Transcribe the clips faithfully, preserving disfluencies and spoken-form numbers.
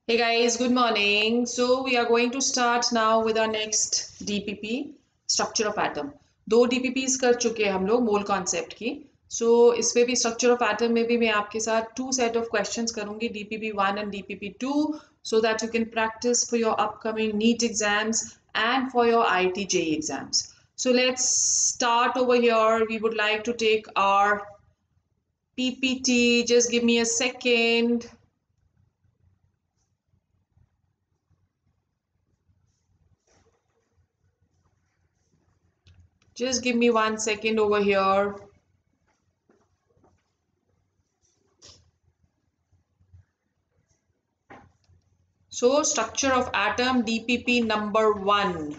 Hey guys, good morning. So we are going to start now with our next D P P, structure of atom. दो D P Ps कर चुके हैं हम लोग mole concept की. So इसमें भी स्ट्रक्चर ऑफ एटम में भी मैं आपके साथ टू सेट ऑफ क्वेश्चंस करूंगी, D P P one and D P P two, so that you can practice for your upcoming NEET exams and for your I T J E E exams. So let's start over here. We would like to take our P P T. Just give me a second. Just give me one second over here. So structure of atom, D P P number one.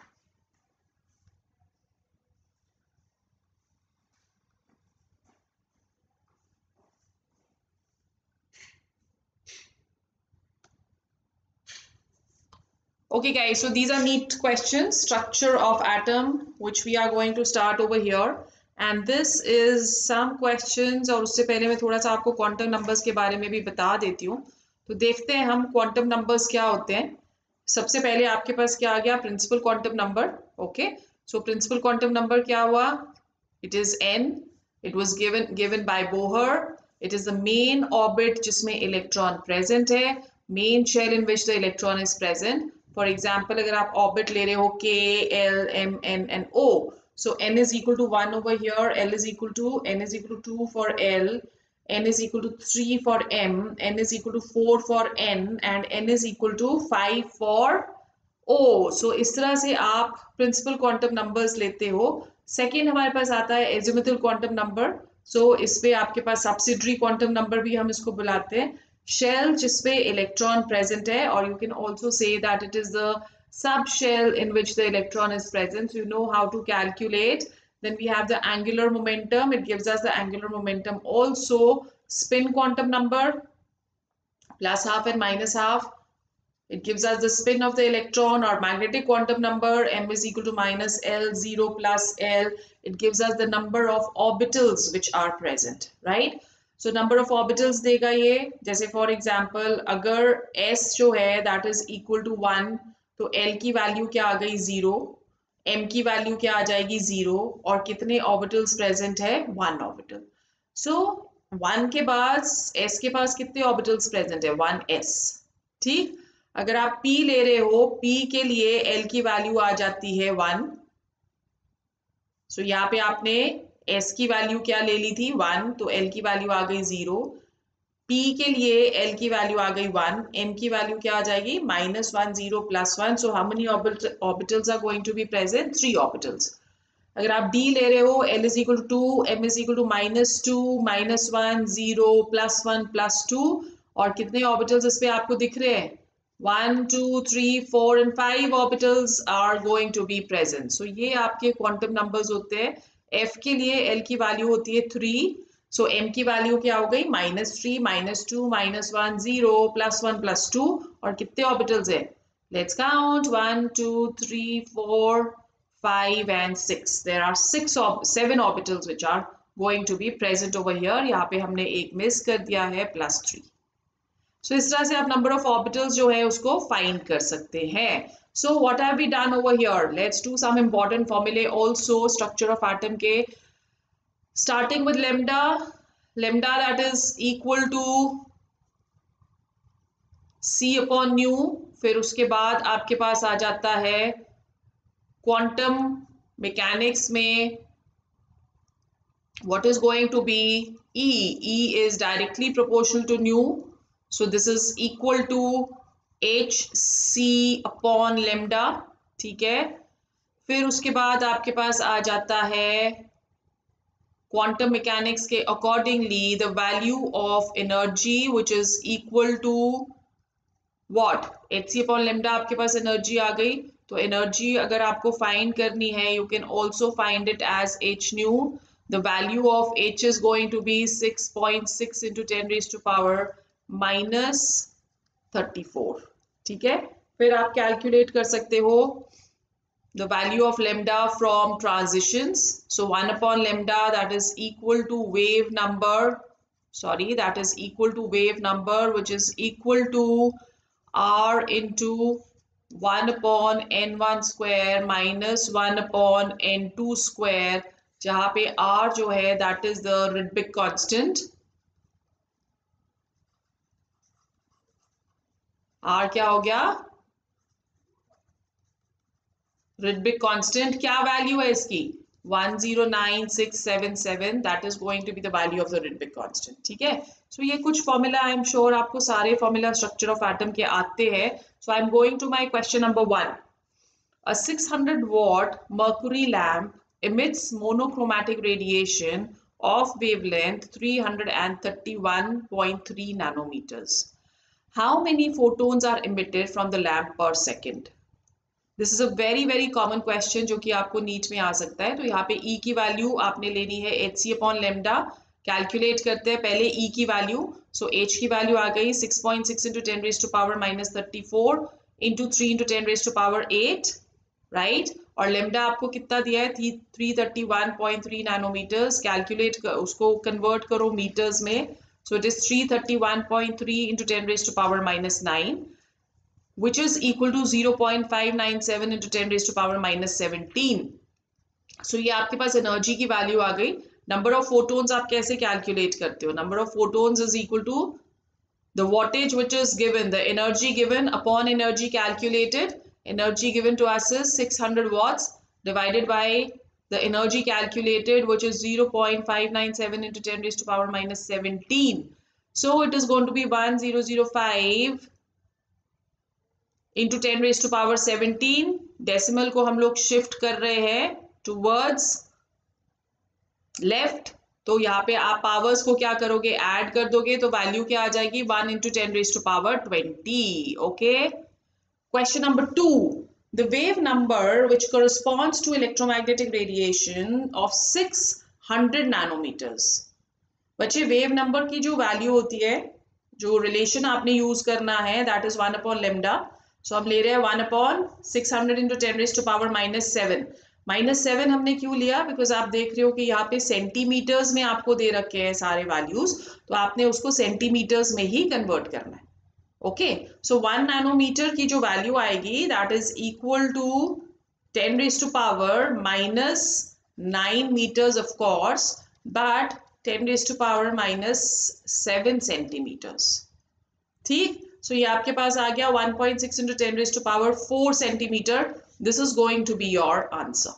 Okay guys, so these are neat questions, structure of atom, which we are going to start over here. And this is some questions, और उससे पहले मैं थोड़ा सा आपको quantum numbers के बारे में भी बता देती हूँ. तो देखते हैं हम क्वांटम नंबर्स क्या होते हैं. सबसे पहले आपके पास क्या आ गया, principal quantum number. Okay, so principal quantum number क्या हुआ, it is n. It was given given by Bohr. It is the main orbit जिसमें इलेक्ट्रॉन प्रेजेंट है, main shell in which the electron is present. For example अगर आप orbit ले रहे हो k, l, m, n and o, so n is equal to one over here, l is equal to, n is equal to two for l, n is equal to three for m, n is equal to four for n and n is equal to five for o. so इस तरह से आप principal quantum numbers लेते हो. Second हमारे पास आता है azimuthal quantum number. सो इसपे आपके पास सब्सिडरी क्वांटम नंबर भी हम इसको बुलाते हैं. शेल जिसपे इलेक्ट्रॉन प्रेजेंट है, और you can also say that it is the subshell in which the electron is present. So you know how to calculate. Then we have the angular momentum. It gives us the angular momentum. Also spin quantum number, plus half and minus half. It gives us the spin of the electron, or magnetic quantum number, m is equal to minus L, zero plus L. It gives us the number of orbitals which are present, right? So number of orbitals देगा ये. जैसे for example अगर s जो है that is equal to one, तो L की value क्या आ गई, जीरो. M की वैल्यू क्या आ जाएगी, जीरो. और कितने ऑर्बिटल्स प्रेजेंट है, वन ऑर्बिटल. सो वन के बाद S के पास कितने ऑर्बिटल्स प्रेजेंट है, वन s. ठीक. अगर आप P ले रहे हो, P के लिए L की वैल्यू आ जाती है वन. सो so, यहाँ पे आपने S की वैल्यू क्या ले ली थी, वन, तो L की वैल्यू आ गई जीरो. P के लिए L की वैल्यू आ गई वन, M की वैल्यू क्या आ जाएगी, minus one, zero plus one. So how many orbitals are going to be present, three orbitals. अगर आप D ले रहे हो, L is equal to two, M is equal to minus two, minus one, zero plus one plus two. और कितने orbitals इस पे आपको दिख रहे हैं, one, two, three, four and five orbitals are going to be present. So ये आपके क्वांटम नंबर्स होते हैं. F के लिए L की वैल्यू होती है थ्री. सो so, m की वैल्यू क्या हो गई, minus three, minus two, minus one, zero plus one plus two. और कितने ऑर्बिटल्स है, let's count, one, two, three, four, five and six. There are six seven orbitals which are going to be present over here. यहाँ पे हमने एक miss कर दिया है, प्लस थ्री. सो इस तरह से आप नंबर ऑफ ऑर्बिटल्स जो है उसको फाइंड कर सकते हैं. So what have we done over here, let's do some important formulae also structure of atom के. Starting with lambda, lambda that is equal to c upon nu. फिर उसके बाद आपके पास आ जाता है क्वांटम मैकेनिक्स में what is going to be E. E is directly proportional to nu. So this is equal to hc upon lambda. ठीक है. फिर उसके बाद आपके पास आ जाता है quantum mechanics के accordingly the value of energy which is equal to what, hc upon lambda. आपके पास energy आ गई. तो energy अगर आपको find करनी है, you can also find it as h nu. The value of h is going to be six point six into ten raised to power minus thirty-four. ठीक है. फिर आप calculate कर सकते हो the value of lambda from transitions. So one upon lambda that is equal to wave number, sorry, that is equal to wave number which is equal to r into one upon n one square minus one upon n two square, जहां पे r जो है that is the Rydberg constant. r क्या हो गया? रिडबिक constant. क्या value है इसकी? One zero nine six seven seven, that is going to be the value of the Rydberg constant. ठीक है, सो so, ये कुछ फॉर्मूला आई एम श्योर आपको सारे फॉर्मूला स्ट्रक्चर ऑफ एटम के आते हैं। So I am going to my question number one. A six hundred watt mercury lamp emits monochromatic radiation of wavelength three hundred thirty-one point three nanometers. How many photons are emitted from the lamp per second? This is a very very common question जो कि आपको NEET में आ सकता है। तो यहाँ पे E की वैल्यू आपने लेनी है H C upon lambda. Calculate करते हैं पहले E की वैल्यू। सो so, H की वैल्यू आ गई six point six into ten raise to power minus thirty four into three into ten raise to power eight, right. और lambda आपको कितना दिया है? Three thirty one point three nanometres. Calculate कर, उसको कन्वर्ट करो मीटर्स में। So it is three thirty one point three into ten raise to power minus nine, which is equal to zero point five nine seven into ten raised to power minus seventeen. So ये आपके पास energy की value आ गई। Number of photons आप कैसे calculate करते हो? Number of photons is equal to the wattage which is given, the energy given upon energy calculated. Energy given to us is six hundred watts divided by the energy calculated, which is zero point five nine seven into ten raised to power minus seventeen. So it is going to be one thousand five into ten raise to power seventeen. Decimal को हम लोग shift कर रहे हैं towards left, तो यहाँ पे आप पावर्स को क्या करोगे? ऐड कर दोगे, तो वैल्यू क्या आ जाएगी? One into ten raise to power twenty. Okay, question number two. The wave number which corresponds to electromagnetic radiation of six hundred nanometres. बच्चे, वेव नंबर की जो वैल्यू होती है, जो रिलेशन आपने यूज करना है, that is one upon lambda. So हम ले रहे हैं one upon six hundred into ten raise to power minus seven. Minus seven हमने क्यों लिया? बिकॉज आप देख रहे हो कि यहाँ पे सेंटीमीटर्स में आपको दे रखे हैं सारे वैल्यूज, तो आपने उसको सेंटीमीटर्स में ही कन्वर्ट करना है। ओके, सो वन नैनोमीटर की जो वैल्यू आएगी that is equal to ten raise to power minus nine metres of course, but ten raise to power minus seven centimetres. ठीक, सो so ये आपके पास आ गया one point six into ten raise to power four centimetre. This is going to be your answer.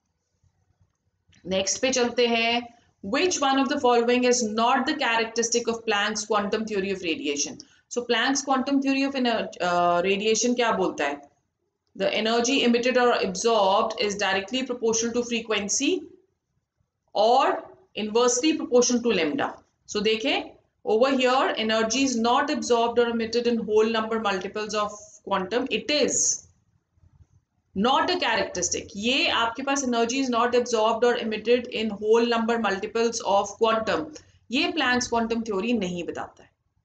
Next पे चलते हैं। Which one of the following is not the characteristic of Planck's quantum theory of radiation? So Planck's quantum theory of uh, radiation क्या बोलता है? The energy emitted or absorbed is directly proportional to frequency or inversely proportional to lambda. So देखें, over here energy is not absorbed or emitted in whole number multiples of quantum. It is not a characteristic. ये आपके पास energy is not absorbed or emitted in whole number multiples of quantum. ये Planck's quantum theory नहीं बताता है।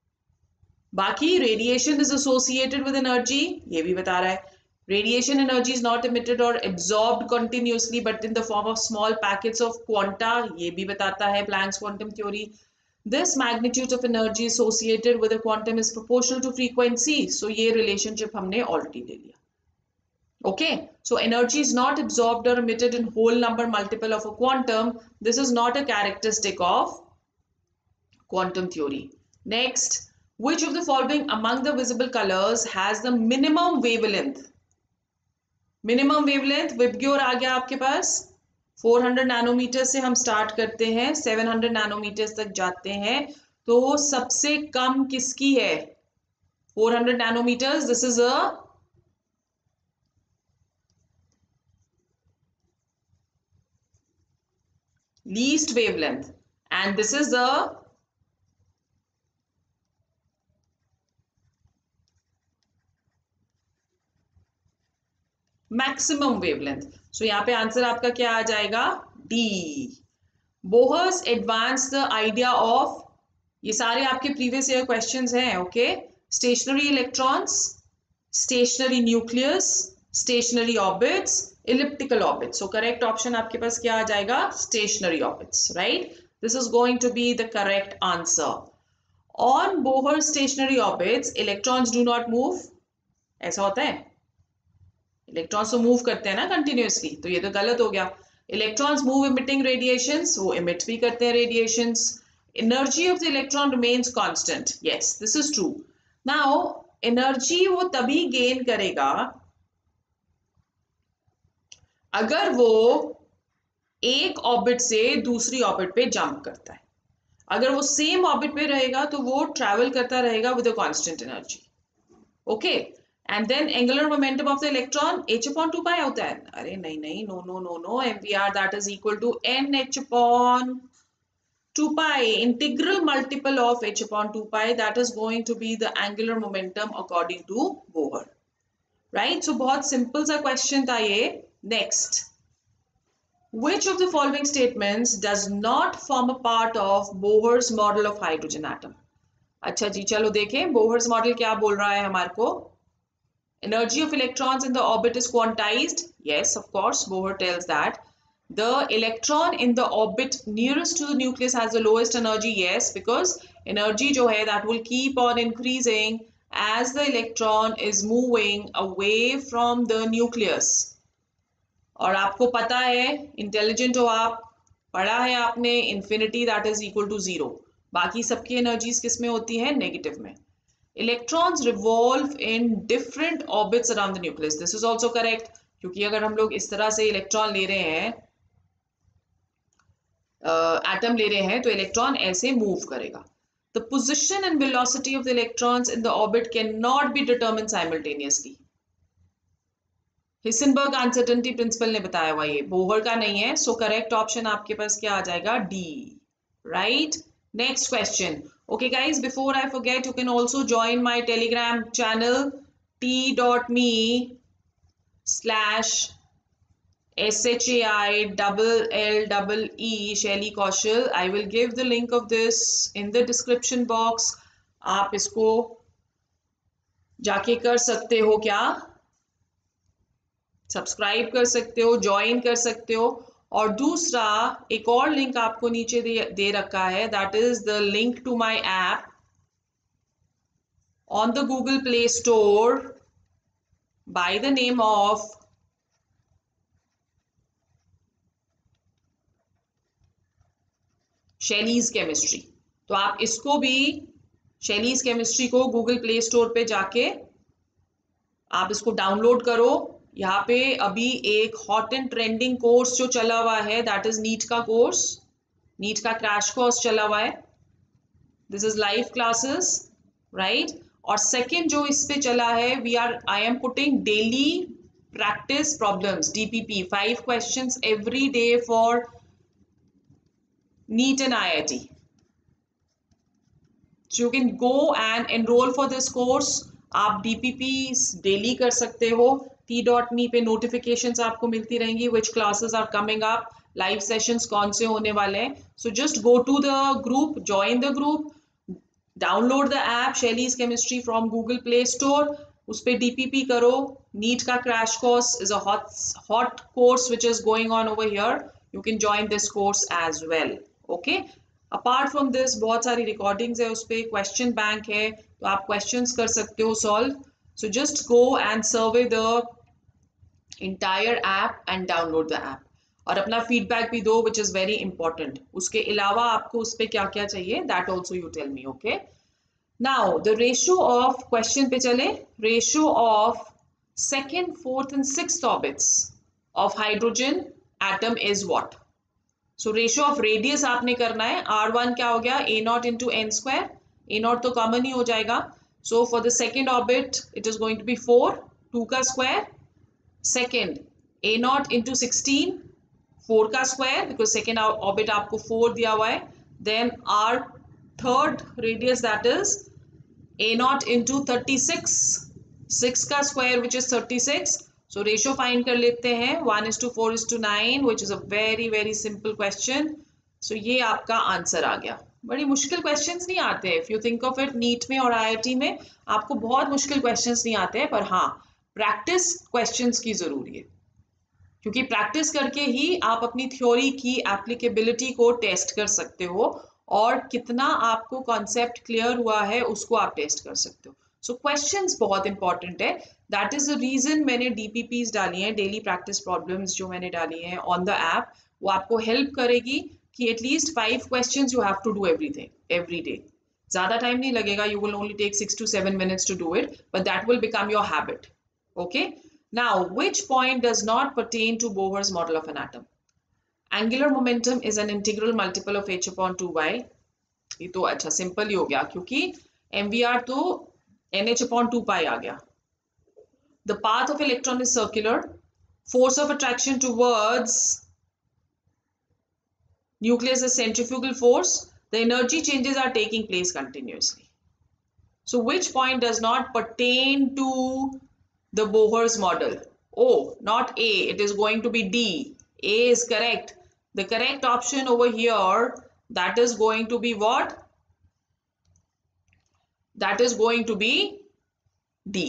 बाकी radiation is associated with energy, ये भी बता रहा है। Radiation energy is not emitted or absorbed continuously but in the form of small packets of quanta, ये भी बताता है Planck's quantum theory. This magnitude of energy associated with a quantum is proportional to frequency. So ये relationship हमने already ले लिया। Okay, so energy is not absorbed or emitted in whole number multiple of a quantum. This is not a characteristic of quantum theory. Next, which of the following among the visible colors has the minimum wavelength? Minimum wavelength, VIBGYOR आ गया आपके पास। Four hundred nanometre से हम start करते हैं, seven hundred nanometre तक जाते हैं, तो सबसे कम किसकी है? Four hundred nanometre. This is a least wavelength and this is the maximum wavelength. So यहाँ पे आंसर आपका क्या आ जाएगा? D. Bohr's advanced the idea of, ये सारे आपके previous year questions हैं, okay? Stationary electrons, stationary nucleus, stationary orbits, elliptical orbits. So correct option आपके पास क्या आ जाएगा? Stationary orbits, right? This is going to be the correct answer. On Bohr's stationary orbits, electrons do not move. ऐसा होता है? Electrons तो move करते हैं ना कंटिन्यूअसली, तो ये तो गलत हो गया। इलेक्ट्रॉन्स मूव इमिटिंग रेडिएशंस, वो इमिट भी करते हैं radiations. Energy of the electron remains constant, yes this is true. Now energy वो तभी गेन करेगा अगर वो एक ऑर्बिट से दूसरी ऑर्बिट पे जंप करता है। अगर वो सेम ऑर्बिट पे रहेगा तो वो ट्रैवल करता रहेगा with a constant energy. Okay, and then angular momentum of the electron h upon two pi होता है। अरे नहीं नहीं, no no no no, mvr that is equal to n h upon two pi, integral multiple of h upon two pi, that is going to be the angular momentum according to Bohr, right. So बहुत simple सा question था ये। Next, which of the following statements does not form a part of Bohr's model of hydrogen atom? अच्छा जी, चलो देखें Bohr's model क्या बोल रहा है हमारे को। Energy of electrons in the orbit is quantized. Yes, of course, Bohr tells that. The electron in the orbit nearest to the nucleus has the lowest energy. Yes, because energy जो है that will keep on increasing as the electron is moving away from the nucleus. और आपको पता है, intelligent हो आप, पढ़ा है आपने, infinity that is equal to zero. बाकी सबकी एनर्जीज किस में होती है? नेगेटिव में। Electrons revolve in different orbits around the nucleus, this is also correct, क्योंकि अगर हम लोग इस तरह से इलेक्ट्रॉन ले रहे हैं, एटम uh, ले रहे हैं, तो इलेक्ट्रॉन ऐसे मूव करेगा। The position and velocity of the electrons in the orbit can not be determined simultaneously. Heisenberg uncertainty principle ने बताया हुआ, ये बोहर का नहीं है। सो करेक्ट ऑप्शन आपके पास क्या आ जाएगा? D, right. Next question. Okay guys, before I forget, you can also join my Telegram channel T dot me slash S H A I double L double E Shailee Kaushal. I will give the link of this in the description box. आप इसको जाके कर सकते हो, क्या subscribe कर सकते हो, ज्वाइन कर सकते हो। और दूसरा एक और लिंक आपको नीचे दे, दे रखा है, that is the link to my app on the Google Play Store by the name of Shailee's chemistry. तो आप इसको भी, शैलीज केमिस्ट्री को गूगल प्ले स्टोर पे जाके आप इसको डाउनलोड करो। यहाँ पे अभी एक हॉट एंड ट्रेंडिंग कोर्स जो चला हुआ है, दैट इज नीट का कोर्स, नीट का क्रैश कोर्स चला हुआ है। This is live classes, right. और सेकंड जो इस पे चला है, we are I'm putting daily practice problems, DPP, five questions every day for NEET and I I T. So you can go and enroll for this course. आप DPP daily कर सकते हो। T dot मी पे notifications आपको मिलती रहेंगी, which classes are coming up, live sessions कौन से होने वाले हैं। So just go to the group, join the group, download the app Shailee's chemistry from Google Play Store, उस पर डीपीपी करो। नीट का crash course is a hot hot course which is going on over here, you can join this course as well. Okay, apart from this बहुत सारी recordings है, उस पर question bank है, तो आप क्वेश्चंस कर सकते हो solve. So just go and survey the entire app and download the app, और अपना फीडबैक भी दो, विच इज वेरी इंपॉर्टेंट। उसके अलावा आपको उस पर क्या क्या चाहिए, that also you tell me. Okay, now the ratio of, question पे चले, ratio of second, fourth and sixth orbits of hydrogen atom is what? So ratio of radius आपने करना है। आर वन क्या हो गया? A naught into n square, a naught तो common ही हो जाएगा। So for the second orbit it is going to be four, two का square, second a naught into sixteen, four का स्क्वायर, बिकॉज सेकेंड ऑर्बिट आपको four दिया हुआ है। Then R third radius that is a naught into thirty six, six का square which is thirty six. So ratio find कर लेते हैं, one is to four is to nine, which is a very very simple question. So ये आपका answer आ गया। बड़ी मुश्किल questions नहीं आते हैं, if you think of it, NEET में और आईआईटी में आपको बहुत मुश्किल क्वेश्चंस नहीं आते हैं, पर हाँ प्रैक्टिस क्वेश्चंस की जरूरी है, क्योंकि प्रैक्टिस करके ही आप अपनी थ्योरी की एप्लीकेबिलिटी को टेस्ट कर सकते हो, और कितना आपको कॉन्सेप्ट क्लियर हुआ है उसको आप टेस्ट कर सकते हो। सो क्वेश्चंस बहुत इंपॉर्टेंट है. दैट इज द रीजन मैंने डीपीपीज डाली हैं, डेली प्रैक्टिस प्रॉब्लम्स जो मैंने डाली हैं ऑन द ऐप. वो आपको हेल्प करेगी कि at least five questions you have to do everything every day. ज्यादा टाइम नहीं लगेगा, you will only take six to seven minutes to do it, but that will become your habit. Okay, now which point does not pertain to Bohr's model of an atom? Angular momentum is an integral multiple of h upon two Y. ये तो अच्छा सिंपल ही हो गया क्योंकि M V are तो n h upon two pi आ गया. The path of electron is circular. Force of attraction towards nucleus is centrifugal force. The energy changes are taking place continuously. So which point does not pertain to the Bohr's model? Oh, not A. It is going to be D. A is correct. The correct option over here, that is going to be what? That is going to be D.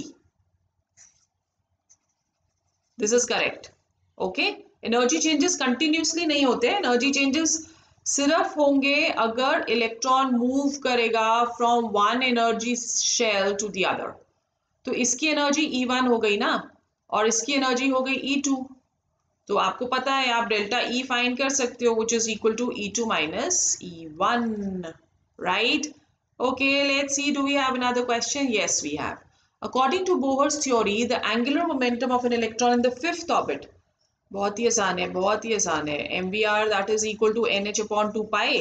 This is correct. Okay. Energy changes continuously नहीं होते. Energy changes सिर्फ होंगे अगर electron move करेगा from one energy shell to the other. तो इसकी energy E one हो गई ना, और इसकी एनर्जी हो गई ई टू. तो आपको पता है आप डेल्टा ई फाइंड कर सकते हो, which is equal to E two minus E one. Right? Okay, let's see, do we have another question? Yes we have. According to Bohr's theory, the angular momentum of an electron in the fifth orbit. बहुत ही आसान है, बहुत ही आसान है. M V R that is equal to n h upon two pi.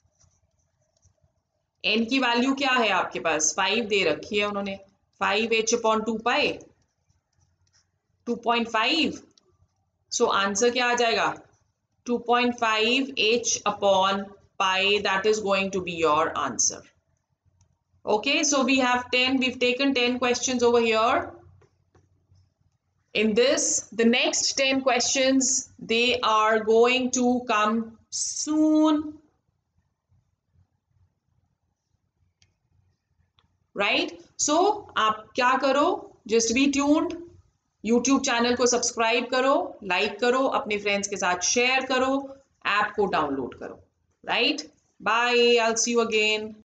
N की value क्या है आपके पास? फाइव दे रखी है उन्होंने. Five h upon two pi, two point five. So answer क्या आ जाएगा? Two point five h upon pi. That is going to be your answer. Okay, so we have ten, we've taken ten questions over here. In this, the next ten questions, they are going to come soon. Right? So, आप क्या करो? Just be tuned. YouTube channel को subscribe करो, like करो, अपने friends के साथ share करो, ऐप को डाउनलोड करो. Right? Bye. I'll see you again.